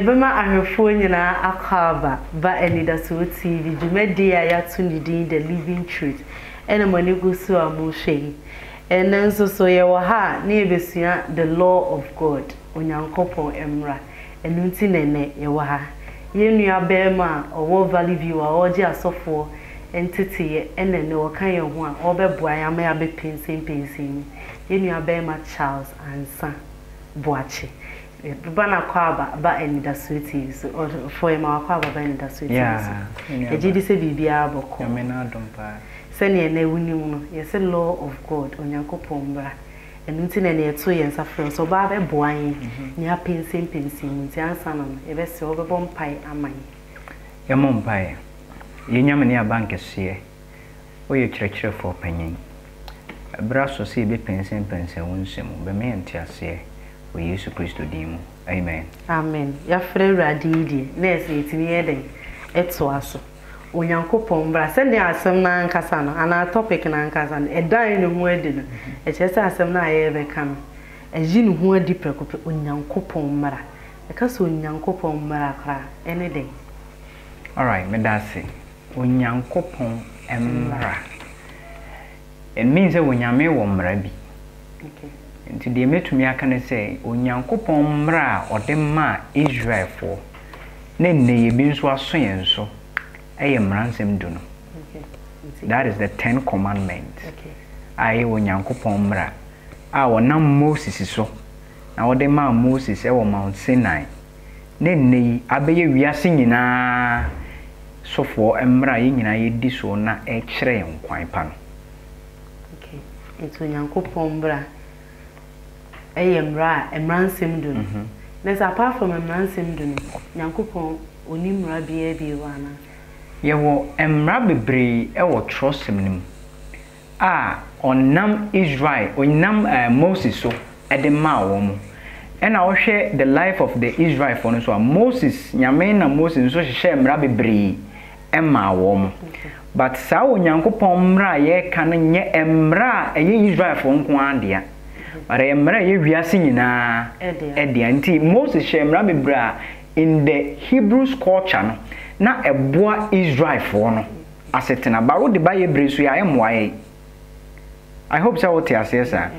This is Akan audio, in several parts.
Ebema ahwefo nyina akaba ba Anidaso TV dwumadi a yato ne din the living truth ene mani gusu amuhwe ene nso so ye wo ha na ebesua the law of God onyankopon emra enu nti nene ye wo ha ye nua bema owo value viewer oje asofo entity ene ne wo kan ye ho a obeboa ya ma ya be pensin ye nua bema Charles Ansah Boakye Bana kwaba ba Anidaso TV so for ma kwaba ba Anidaso TV so ejidi se bibia aboko amena dompa se ne na wunimu no yes law of God onyankopon bra enu nti na eto ye nsafre so ba be boan ni apensin nti ansa no ebe se obebo mpai aman ye mpai ye nyame ne abankese oye kyerɛkyerɛ for panyin bra so se be pensin wonsemu be me entiase o Yesu Kristo dimu amen amen ya frɛ radidi na ese etimi eden eto aso onyankopon bra se ne asem na nkasa no ana topic na nkasa no edan ne ho adi no e kyerɛ asem na aye be ka no eji ne ho adi prekope onyankopon mra e ka so onyankopon mra kra ene den all right me da se onyankopon emra it means that onyame wo mra bi okay nti de metumi aka ne sɛ onyankopon mra ode ma Israel fo ne ye bi nso aso yen so eye mransem du no okay that is the 10 commandments okay aye onyankopon mra a wonam Moses so na ode ma Moses wo Mount Sinai ne yi abeye wiase nyina sofo mra ye nyina ye di so na e kyerɛ yen kwan pa no okay nti onyankopon mra emra emransem du na apart from emransem du nyankopon onimra bia wana yewo emra bebre wo trosem nim onam Israel onam Moses so edema wo mo ena wo hwe the life of the Israel for no so Moses nyame na Moses so hye emra bebre ema wo mo but sa onyankopon mra ye kan nye emra eye Israel for nko adea But emra ye wiase nyina ede anti Moses shemra bebra in the Hebrews culture no na eboa Israel for no asetena ba wo de ba ye bresu ya emoaye I hope so what you say sir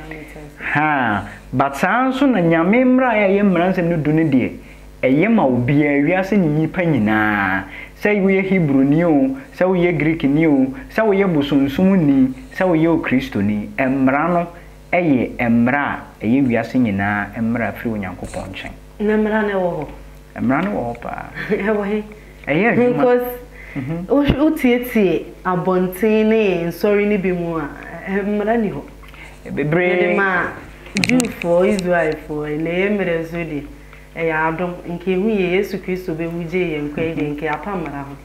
ha but sanso na nyame mra ya ye mransem no du ne de eye ma obi a wiase nyipa nyina say we Hebrew ni o say we Greek ni o say we bosonsum ni say we Kristo ni emra no eye emra eye wiase nyina emra firi onyankopon nchen na emra ne wo ho emra ne wo pa ewo he eye because o tie abontin ne sorry ni bi mu a emra ni ho bebre ma Jew for Israel for na emre so di eya adom nke hu ye Yesu Kristo be huje ye nkwa de nke apamara ho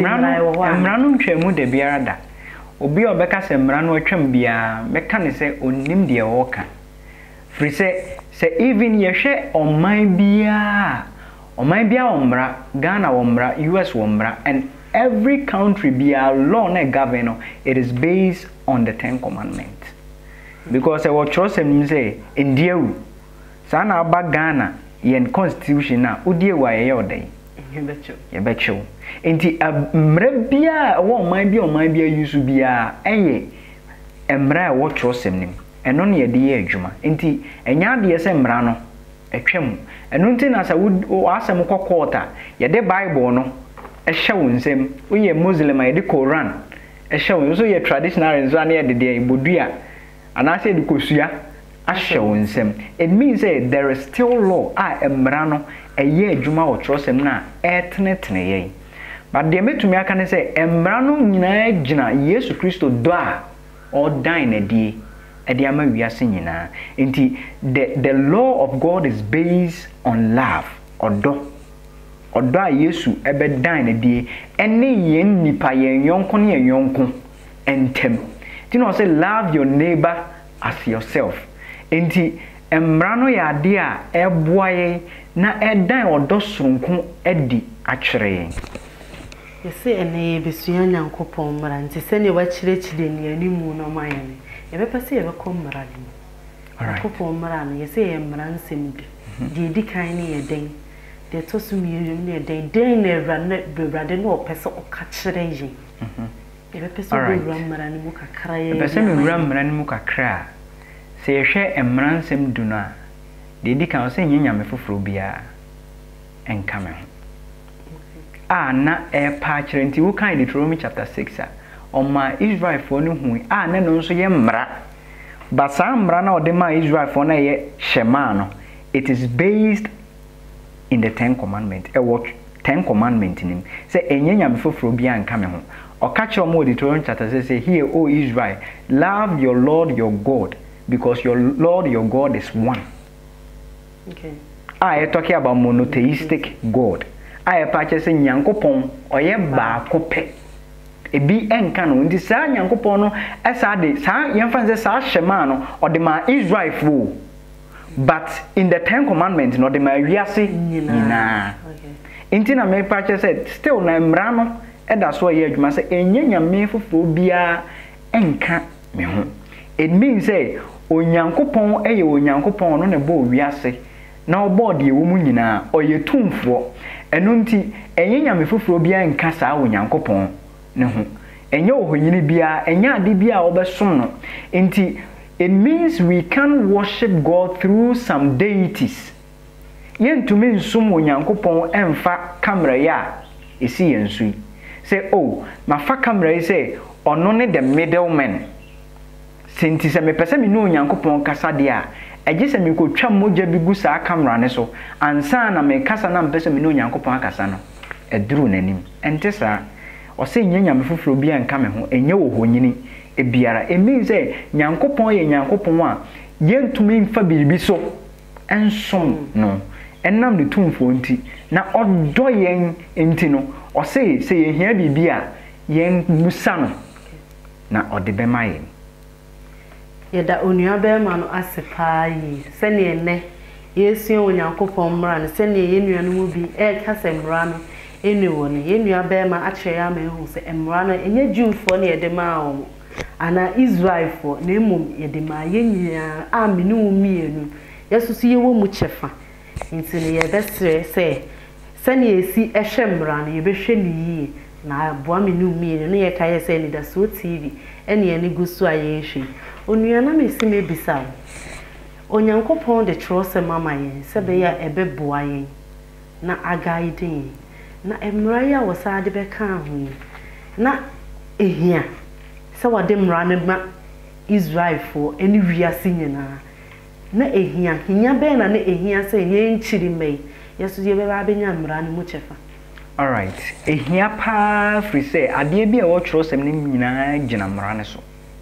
emra no ntwemu de biara da obi obeka se mra no atwam bia meka ne se onim de woka fri se even ye hwe oman bia omra Ghana omra US omra and every country bia law na govern it is based on the 10 commandments because what trust him say indiawu sana aba Ghana yen constitution na udie wa ye odai ye becho enti mra bia wo oman bia yusu bia eye emra wo trosem nim eno ne ye de ye adwuma enti enya de ye se mra no etwem eno nti na sa wo asem kokota ye de bible no ehye wo nsem wo ye muslim ye de Quran ehye wo so ye traditional nso na ye de bodua anase de kosua ahye wo nsem it means there is still law emra no eye adwuma wo trosem na etnetne ye but the metumi aka ne say emra no nyina gina Yesu Kristo do a ordain na die ede ama wiase nyina enti the law of God is based on love odo a Yesu ebedan na die ene ye nipa ye yonko ne ye yonko entem ti no say love your neighbor as yourself enti emra no ya de a eboaye na edan odo soronko edi akyere yesi ene besua nyankopon mra nti se ne wa kyerɛkyerɛ ni animu no mayane yebepase yebekɔ mra ni nyankopon mra no yesi ye mra nsem bi de di kan ne ye den de to so mi ne de na brade no opese o ka kire yi e be pese o mra ni mu kakra ye pese mi mra ni mu kakra se ye hwe emransem du no a de di kan se nyanya me foforo bia enka me ho na e pa kire nti wo kan Deuteronomy chapter 6 oma Israel for no hu na no nso ye mra basa mra na ode ma Israel for na ye shema no it is based in the 10 commandments what 10 commandments nim say enyanya me foforo bia enka me ho oka kire mo Deuteronomy chapter 6 say here O Israel love your Lord your God because your Lord your God is one. Okay. I talking about monotheistic God. I purchase Nyankopon oye baako pe. Ebi enka no ndi sa Nyankopon no esa de sa yemfa nse sa shema no ode ma Israel fo. But in the 10 commandments no de ma wiase nyina. Okay. Inti na me purchase still na mra no eda so ye adwuma se enyanya me fofo bia enka me ho. It means say Onyankopon eye Onyankopon no ne bo wiase na obo de ewo mu nyina oye tumfo eno nti enyenya me foforo bia nka saa Onyankopon ne ho enye ohonyini bia enya ade bia obesom no nti it means we can worship God through some deities yentumi nsum Onyankopon emfa camera ya esi yensu say oh mafa camera say ono ne the middleman sinti se me pese me no Onyankopon kasa de a eje se me ko twa moja bi gu saa camera ne so ansa na me kasa na mpese me no Onyankopon akasa no eduru nanim ente saa o se nyanya me foforo bia nka me ho enye wo honyini ebiara emi se Nyankopon ye Nyankopon a yentumi mfa biribi so ensom no enam de tumfo nti na odo yen enti no o se ye hia biribi a yen musa no na ode be maye yeda onua be ma no asepa yi se ne ne yesu Onyankopon mra ne se ne ye nua no mu bi ka se mra no enu woni ye nua be ma a kire ya ma hu se mra no enye Jewfo ne yede ma wo ana Israelfo na emum yede ma ye nyia aminu mienu yesu su ye wo mu chefa nti ne ye besre se ne esi ehwe mra no ye behwe ne yi na aboa minu mienu ne ye ka ye se Anidaso TV ene ene gusu ayehwe onua na mesi me bisa Onyankopon de trose mama yen se be ya ebeboa yen na agaide na emra ya wosade be kan hu na ehia se wade mra ne ma Israel fo eni wiase nyina na ehia hinya be na ehia se yen nchiri mei yesu ye be ba benya mra ne mu chefa. All right ehia pa free say ade bi e wo trose ne nyina gina mra ne so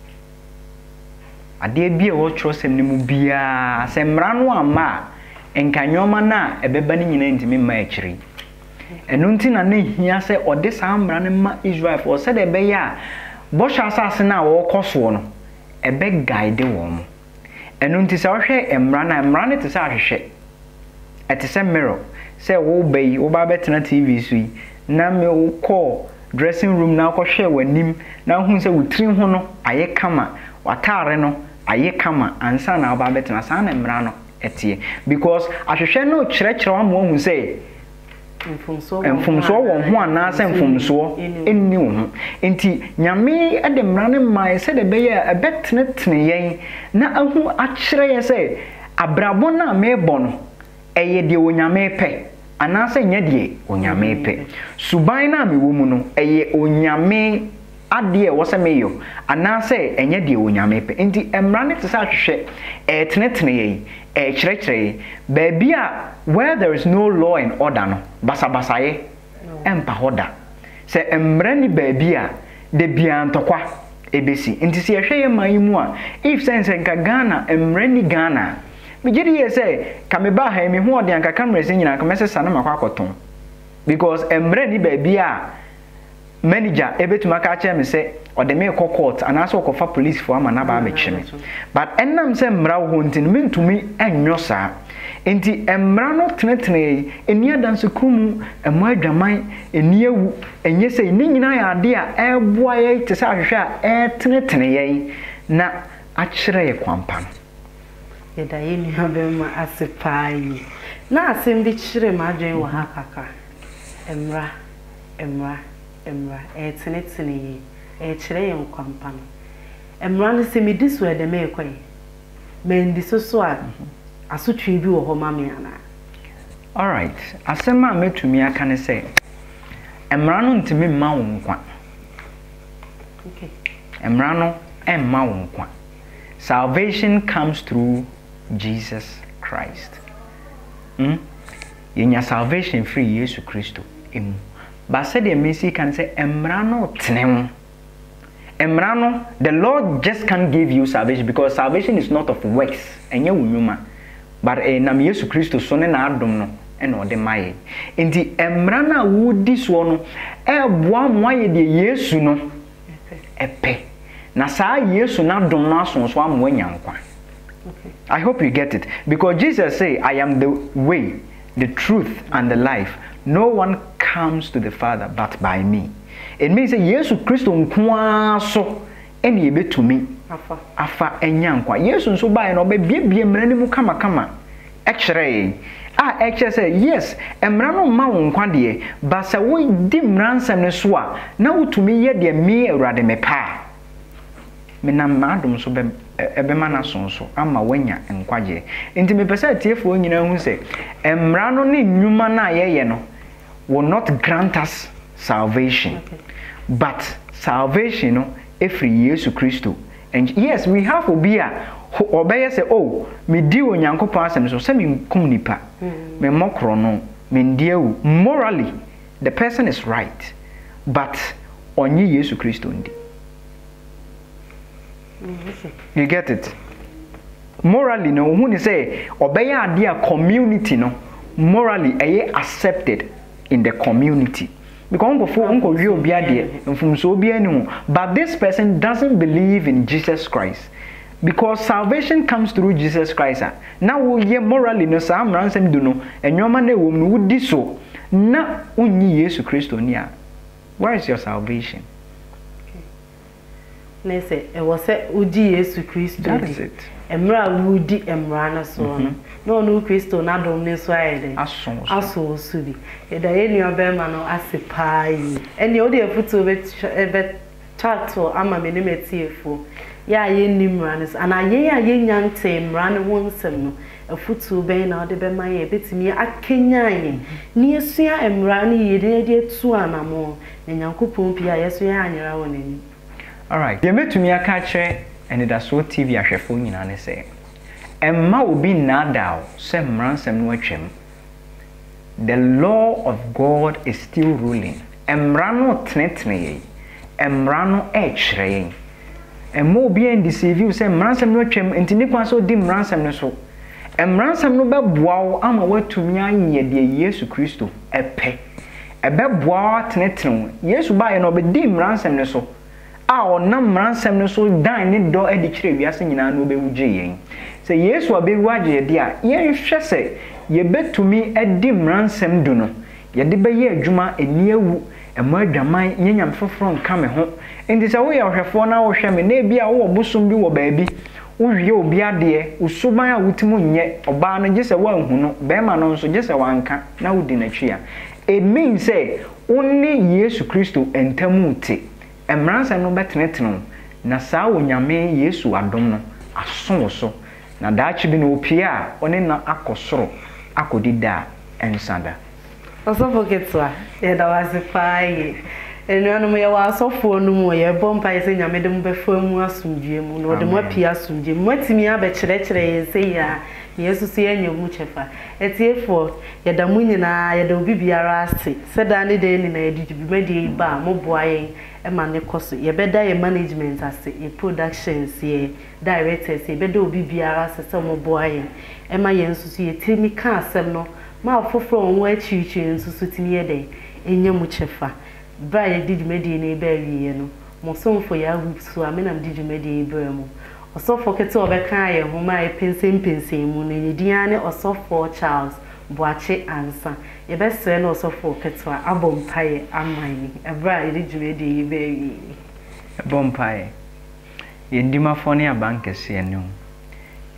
ade bi e wo trosem ne mu bia se mra no ama enkanyoma na ebeba ne nyina ntimi ma akiri eno nti na ne hia se ode sa mra ne ma Israel for se de be ya bo sha asase na wo koso no ebe guide wo mo eno nti se wo hwe emra ne te se ahwehwe ete se mirror se wo bei wo ba betena TV so yi na me wo call dressing room na ko hwe wanim na hu se wo tiri ho no aye kama watare no aye kama ansa na oba betena sa na mra no etie because ahwehwe no kyerɛkyerɛ wa mo hu say mfumso wo ho ana se mfumso enni wo ho enti nyame ede mra ne mai se de beye ebetene yen na ahu akyerɛ ye se abrabo na mebo no eye de onyame pɛ ana se nya de onyame pɛ suban na mewo mu no eye onyame ade wo se meyo ana se enye de onyame pe enti emra ne tsa hwehwe tenetene yi kyerɛkyerɛ baby a where there is no law and order no basabasaye empa hoda se emra ni baby a de bia ntokwa ebesi enti se hwehwe ye man mu a if sense nka Ghana emra ni Ghana megiri ye se kameba ha mi hu ode anka camera se nyina kamese sana makwa akoton because emra ni baby a manager ebetuma ka che me se ode me ko court anaso okofa police for ama na ba me chime but enam se mra wo ntin mentumi enyo saa enti emra no tenetene eni adanse kumu emu adwaman eni ewu enye se ni nyina ya ade a eboa ye te sa hwehwe a tenetene ye na akyere ye kwampa yɛda yɛ nua bɛma ase paa yi na asɛm bi kyerɛ ma adwen wɔ ha kaka emra tenetene yi kyerɛ yɛn kwampa no emra no sɛ medi so ɛdɛ me kɔe mendi so a asotwe bi wɔ hɔ ma me ana. All right, asɛm a metumi aka ne sɛ emra no ntimi mma wo nkwa. Okay. Emra no emma wo nkwa. Salvation comes through Jesus Christ. Yenya salvation free Yesu Kristo emu. But said the Messi can say emra no tene. Emra no, the Lord just can't give you salvation because salvation is not of works. Enye wunyuma. But nam Yesu Kristo so ne na adom no ena ode maye. Enti emra na wudi so no boa mo aye de Yesu no epe. Na saa Yesu na dom no asonso am wanyankwa. Okay. I hope you get it because Jesus say I am the way, the truth and the life. No one comes to the Father but by me. It means that Yesu Kristo nkwa so eni ebetumi afa enyankwa. Yesu nso ba no be biebie mrani mu kama ekere ekere say yes emra no ma wo nkwa de ba sa wo di mransam ne so a na wotumi ye de me awurade me pa menam madum so be ebema na sonso ama wanya nkwaje enti me pese atiefo nyina hu se emra no ne nnwuma na ye no will not grant us salvation. Okay. But salvation no every Yesu Kristo. And yes, we have obia who obey say oh me di onyankopon asem so say me kum nipa me mokro no me ndiawu morally the person is right but onye Yesu Kristo ndi. You get it? Morally no who say obey ade a community no morally accepted in the community because but this person doesn't believe in Jesus Christ because salvation comes through Jesus Christ. Now we morally no sam ransom do no and your man would do so na unyi Yesu Kristo nia. Where is your salvation? Ne say e was say udi Yesu Kristo. That is it. Emra wudi emra na so no no Kristo na dom ne so ayede aso so bi e da ye nua be ma no asepa yi ene o de afuto be chato ama me ne metiefo ya ye nimra ne ana ye nyante emra ne wonsem no afuto be na o de be ma ye betimi akenyan ni esua emra ne ye de etu anamo ne nyankopon pia yeso ya anyera wonani. All right, ye metumi aka kire Anidaso TV ahwefo nyina ne se emma obi nadao se mransem no atwam. The law of God is still ruling. Emra no tenetene emra no ekire emma obi endeceive se mransem no atwam ntini kwa so di mransem no so emransem no beboa ama watumi anye de Yesu Kristo epe ebeboa tenetene Yesu ba ye no be di mransem no so nam ransem no so dan ne do edi kire wiase nyina no bewuje yen se Yesu abewaje de a yen hwe se ye betumi edi mransem du no ye de be ye adwuma eni ewu emo adwaman nyanyam foforo nka me ho enti se wo ye ohwefo na wo hwe me na bia wo bosom bi wo baabi wo hwie obi ade usuban a wutimu nye oba no gese wa hu no be ma no nso gese wanka na wudi na twa it means say only Yesu Kristo entamu te emransa no beteneteno na saa onyame Yesu adom no asonso na daachi bi no opia one na akosoro akodida ensanda osofo ketwa ye da wasifai enuanu ye wasofo no mu ye bompa ye nyame de mu befamu asumdue mu no de mu apia asumdue mu atimi abekyerekere ye sei ya Yesu se enyomu chefa etiefo ye da mu nyina ye da obi biara ase seda ne de ni na edidi bi mede ba mo boa yen ema ne koso ye beda ye management ase ye productions ye directors ye beda obi biara ase se mo boa yen ema ye nsusu ye timi ka asem no ma foforo onwo achichi nsusu timi ye de enyomu chefa bra ye didi mede ne ba wiye no mo somfo ya Owusuwaa amenam didi mede ibra mu osofo kete obeka ye homa e pensem mu ne yedian ne osofo Charles Boakye Ansah ye besere no osofo kete abompaye amani ebra ye didi de ibe abompaye ye ndimafo ne abankese enu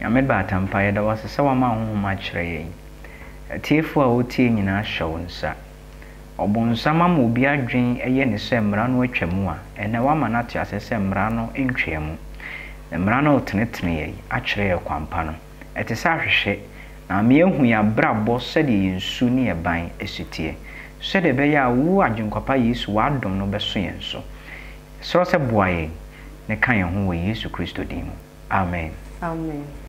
Nyame ba atampa yɛda wase sɛ wama honhom akyerɛ yɛn. Tiefo a wotie nyinaa hyɛ wo nsa. Ɔbonsam ama obi adwen ɛyɛ ne sɛ mmara no atwamu a ɛnɛ wama no ate ase sɛ mmara no ntwamu. Mmara no tenetene yɛn akyerɛ yɛ kwampa no. Ɛte sɛ ahwehwɛ na me ehu ya brabɔ sɛdeɛ yɛnsu ne yɛban esitie. Sɛdeɛ bɛyɛ a wo agyenkwapa Yesu wadom no bɛso yɛn so. Sɔrɔ sɛ boa yɛn ne ka yɛn ho wɔ Yesu Kristo din mu. Amen. Amen.